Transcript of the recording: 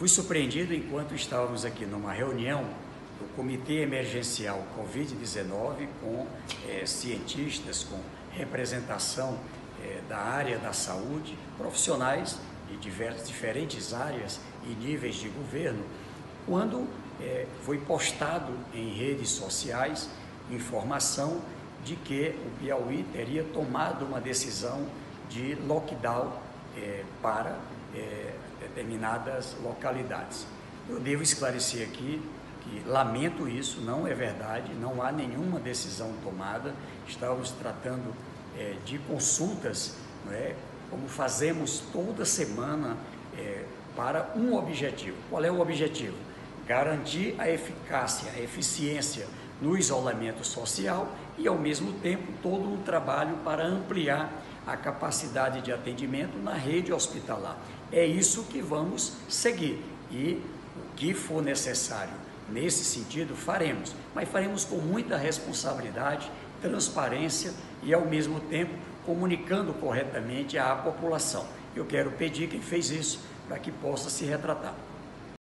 Fui surpreendido enquanto estávamos aqui numa reunião do Comitê Emergencial Covid-19 com cientistas, com representação da área da saúde, profissionais de diferentes áreas e níveis de governo, quando foi postado em redes sociais informação de que o Piauí teria tomado uma decisão de lockdown para determinadas localidades. Eu devo esclarecer aqui que lamento isso, não é verdade, não há nenhuma decisão tomada, estamos tratando de consultas, não é, como fazemos toda semana para um objetivo. Qual é o objetivo? Garantir a eficácia, a eficiência no isolamento social e, ao mesmo tempo, todo um trabalho para ampliar a capacidade de atendimento na rede hospitalar. É isso que vamos seguir e o que for necessário nesse sentido faremos, mas faremos com muita responsabilidade, transparência e, ao mesmo tempo, comunicando corretamente à população. Eu quero pedir quem fez isso para que possa se retratar.